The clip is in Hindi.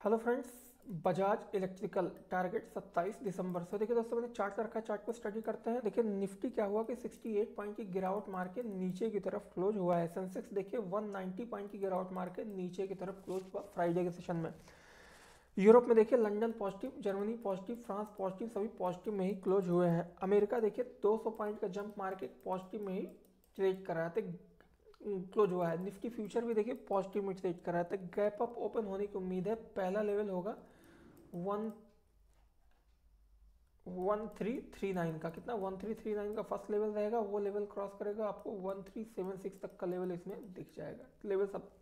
Hello friends. Bajaj electrical target 27 दिसंबर से। देखिए दोस्तों, मैंने चार्ट रखा है, चार्ट को स्टडी करते हैं। देखिए निफ्टी क्या हुआ कि 68 पॉइंट की गिरावट मार के नीचे की तरफ क्लोज हुआ है। सेंसेक्स देखिए 190 पॉइंट की गिरावट मार के नीचे की तरफ क्लोज हुआ फ्राइडे के सेशन में। यूरोप में देखिए London positive, Germany positive, France positive, सभी पॉजिटिव में ही क्लोज हुए हैं। अमेरिका देखिए 200 पॉइंट का जंप मार के पॉजिटिव में ही ट्रेड कर रहा था, क्लोज हुआ है। निफ्टी फ्यूचर भी देखिए पॉजिटिव में ट्रेड कर रहा था। गैप अप ओपन होने की उम्मीद है। पहला लेवल होगा 1339 का। कितना 1339 का फर्स्ट लेवल रहेगा, वो लेवल क्रॉस करेगा, आपको 1376 तक का लेवल इसमें दिख जाएगा। लेवल सब